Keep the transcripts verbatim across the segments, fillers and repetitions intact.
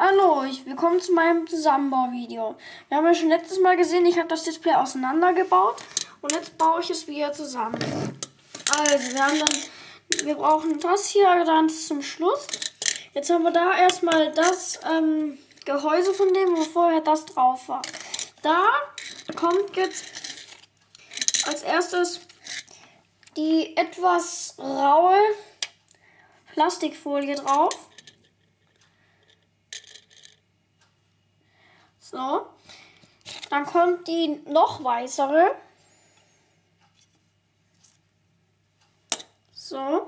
Hallo, ich willkommen zu meinem Zusammenbauvideo. Wir haben ja schon letztes Mal gesehen, ich habe das Display auseinandergebaut und jetzt baue ich es wieder zusammen. Also, wir haben dann, wir brauchen das hier dann zum Schluss. Jetzt haben wir da erstmal das ähm, Gehäuse von dem, wo vorher das drauf war. Da kommt jetzt als erstes die etwas raue Plastikfolie drauf. So, dann kommt die noch weißere. So.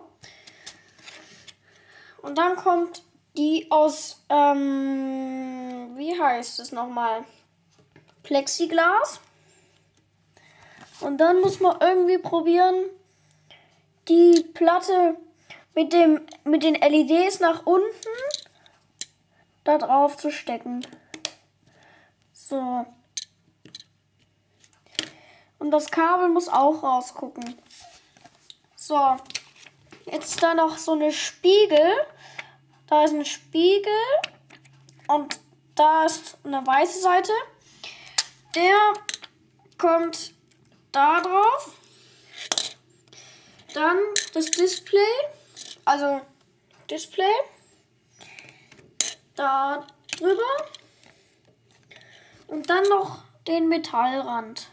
Und dann kommt die aus, ähm, wie heißt es nochmal? Plexiglas. Und dann muss man irgendwie probieren, die Platte mit, dem, mit den L E Ds nach unten da drauf zu stecken. So. Und das Kabel muss auch rausgucken. So. Jetzt da noch so eine Spiegel. Da ist ein Spiegel. Und da ist eine weiße Seite. Der kommt da drauf. Dann das Display. Also Display. Da drüber. Und dann noch den Metallrand.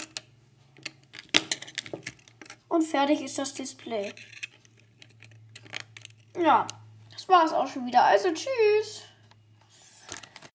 Und fertig ist das Display. Ja, das war es auch schon wieder. Also tschüss.